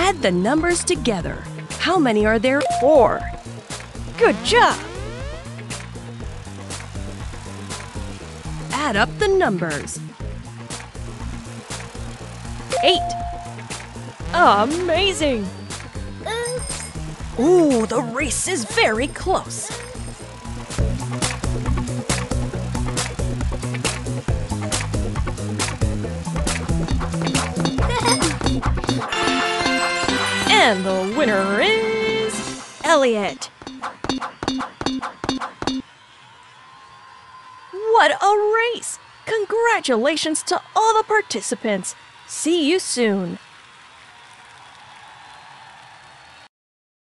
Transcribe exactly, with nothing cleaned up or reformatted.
Add the numbers together. How many are there? Four. Good job! Add up the numbers. Eight. Amazing! Ooh, the race is very close. And the winner is Elliot. What a race! Congratulations to all the participants. See you soon.